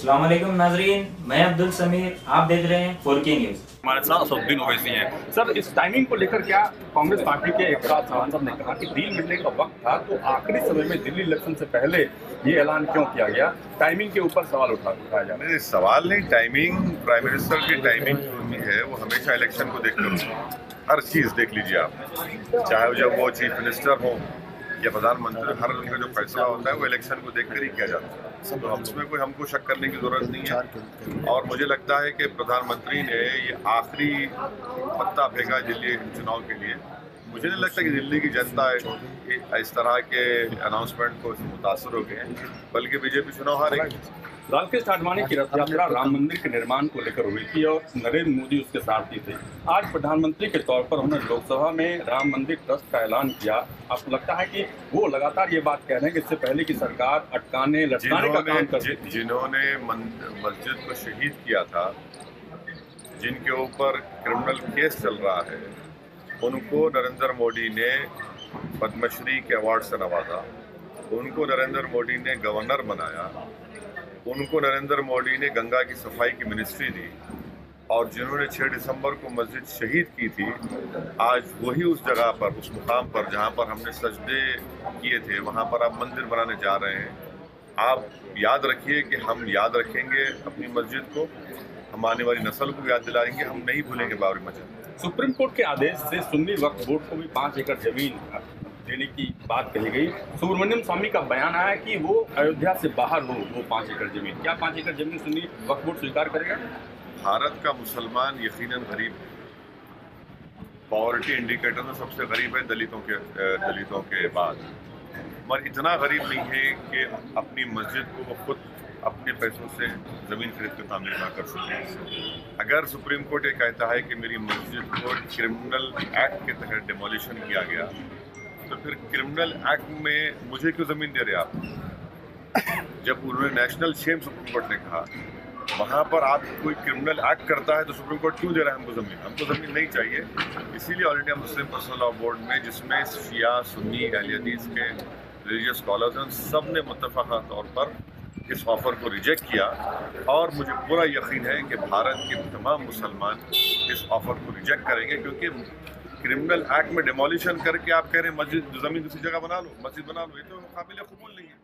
अस्सलाम वालेकुम नाजरीन, मैं अब्दुल समीर, आप देख रहे हैं 4K न्यूज़। हमारे साथ असदुद्दीन ओवैसी हैं। सर, इस टाइमिंग को लेकर क्या कांग्रेस पार्टी के एक सांसद ने कहा कि डील मिलने का वक्त था, तो आखिरी समय में दिल्ली इलेक्शन से पहले ये ऐलान क्यों किया गया? टाइमिंग के ऊपर सवाल उठाया जा रहा है। सवाल नहीं, टाइमिंग प्राइम मिनिस्टर की टाइमिंग जो होती है वो हमेशा इलेक्शन को देखकर होती है। हर चीज़ देख लीजिए आप, चाहे जब वो चीफ मिनिस्टर हो या प्रधानमंत्री, हर उनका जो फैसला होता है वो इलेक्शन को देखकर ही किया जाता है। तो उसमें कोई हमको शक करने की जरूरत नहीं है। और मुझे लगता है कि प्रधानमंत्री ने ये आखिरी पत्ता फेंका दिल्ली चुनाव के लिए। मुझे नहीं लगता कि दिल्ली की जनता इस तरह के अनाउंसमेंट को मुतासर हो गए, बल्कि बीजेपी चुनाव हारेगी। लालकृष्ण आडवाणी की रथ यात्रा राम मंदिर के निर्माण को लेकर हुई थी और नरेंद्र मोदी उसके सारथी थे। आज प्रधानमंत्री के तौर पर उन्होंने लोकसभा में राम मंदिर ट्रस्ट का ऐलान किया। आपको लगता है कि वो लगातार ये बात कह रहे हैं कि इससे पहले की सरकार अटकाने लटकाने का काम करती थी? जिन्होंने मस्जिद को शहीद किया था, जिनके ऊपर क्रिमिनल केस चल रहा है, उनको नरेंद्र मोदी ने पद्मश्री के अवार्ड से नवाजा, उनको नरेंद्र मोदी ने गवर्नर बनाया, उनको नरेंद्र मोदी ने गंगा की सफाई की मिनिस्ट्री दी, और जिन्होंने 6 दिसंबर को मस्जिद शहीद की थी, आज वही उस जगह पर, उस मुकाम पर जहां पर हमने सजदे किए थे, वहां पर आप मंदिर बनाने जा रहे हैं। आप याद रखिए कि हम याद रखेंगे अपनी मस्जिद को, हम आने वाली नस्ल को याद दिलाएंगे, हम नहीं भूलेंगे बाबरी मस्जिद। सुप्रीम कोर्ट के आदेश से सुन्नी वक्फ बोर्ड को भी 5 एकड़ जमीन देने की बात कही गई। सुब्रमण्यम स्वामी का बयान आया कि वो अयोध्या से बाहर हो वो 5 एकड़ जमीन। क्या 5 एकड़ जमीन सुन्नी वक्फ बोर्ड स्वीकार करेगा? भारत का मुसलमान यकीनन गरीब है। पॉवर्टी इंडिकेटर में सबसे गरीब है दलितों के बाद, मगर इतना गरीब नहीं है कि अपनी मस्जिद को वो खुद अपने पैसों से ज़मीन खरीद कर तामीर ना कर सके। अगर सुप्रीम कोर्ट ये कहता है कि मेरी मस्जिद को क्रिमिनल एक्ट के तहत डिमोलिशन किया गया, तो फिर क्रिमिनल एक्ट में मुझे क्यों ज़मीन दे रहे आप? जब उन्होंने नेशनल शेम सुप्रीम कोर्ट ने कहा, वहाँ पर आप कोई क्रिमिनल एक्ट करता है तो सुप्रीम कोर्ट क्यों दे रहा है हमको ज़मीन? हमको ज़मीन नहीं चाहिए। इसीलिए all India Muslim personal law board में, जिसमें शिया, सुन्नी, अहले हदीस के रिलीजियस स्कॉलर्स हैं, सब ने मुत्तफ़क़ा तौर पर इस ऑफ़र को रिजेक्ट किया। और मुझे पूरा यकीन है कि भारत के तमाम मुसलमान इस ऑफ़र को रिजेक्ट करेंगे, क्योंकि क्रिमिनल एक्ट में डिमोलिशन करके आप कह रहे हैं मस्जिद ज़मीन दूसरी जगह बना लो, मस्जिद बना लो, ये तो काबिल कबूल नहीं है।